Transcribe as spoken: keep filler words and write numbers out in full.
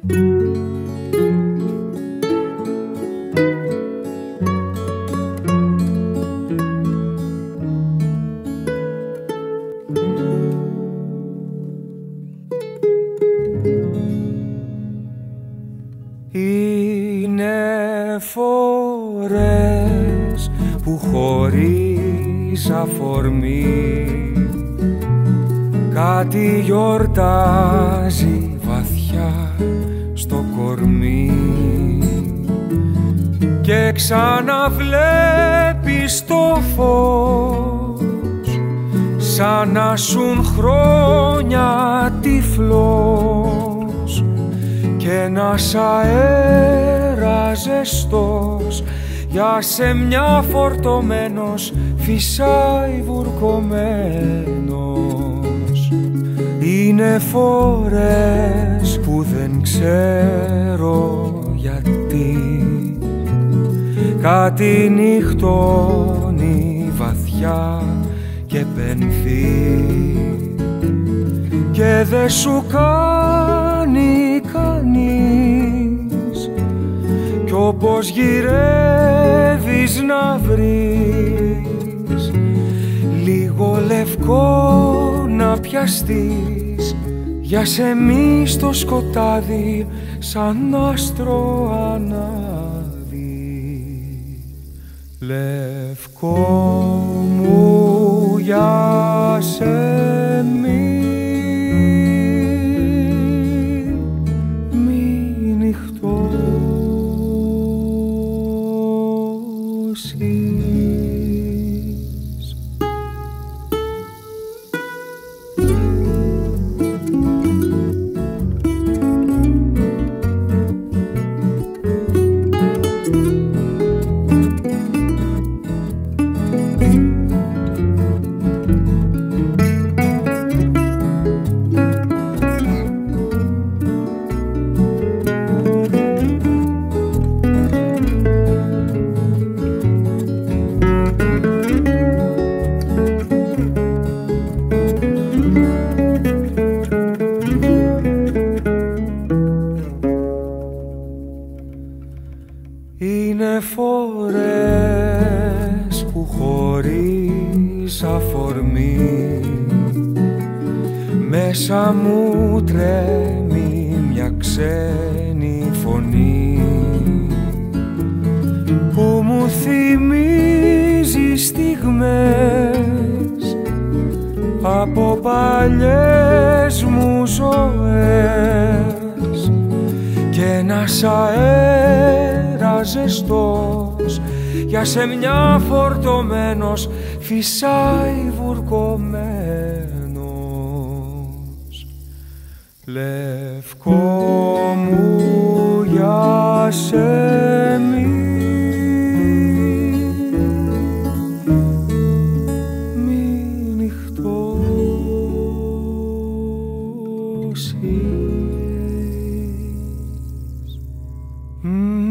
φορές που χωρίς αφορμή κάτι γιορτάζει βαθιά στο κορμί και ξαναβλέπεις το φως σαν να σουν χρόνια τυφλός και ένας αέρας ζεστός για σε μια φορτωμένος φυσάει βουρκωμένος. Είναι φορές που δεν ξέρω γιατί κάτι νυχτώνει βαθιά και πενθεί και δε σου κάνει κανείς κι όπως γυρεύεις να βρεις λίγο λευκό να πιαστείς για σε μη στο σκοτάδι σαν άστρο ανάδει. Λευκό μου Γιασέμι, είναι φορές που χωρίς αφορμή μέσα μου τρέμει μια ξένη φωνή που μου θυμίζει στιγμές από παλιές μου ζωές και ένας αέρας ζεστός για σε μια φορτωμένος φυσάει βουρκωμένος. Λευκό μου Γιασέμι, μη νυχτώσεις.